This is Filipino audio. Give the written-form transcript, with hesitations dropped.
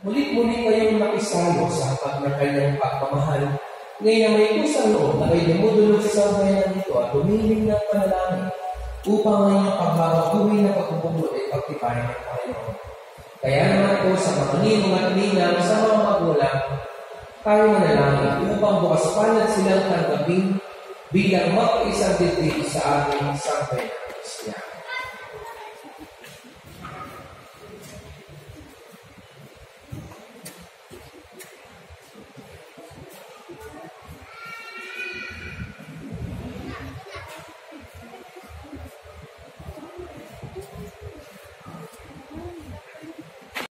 Muli-muli kayong nakisalo sa hangad ng kanyang pagmamahal. Ngayon na may kusang loob na kayo dumudulog sa sambayanan nito at humiling ng panalangin upang ang inyong pagbabaguhin na pagkukulo ay pagtibayan ng Panginoon. Kaya naman po sa mga ninong at ninang sa mga magulang, tayo manalangin upang bukas palad silang tanggapin bilang mag-isang dibdib sa ating sambayanan Kristiyano.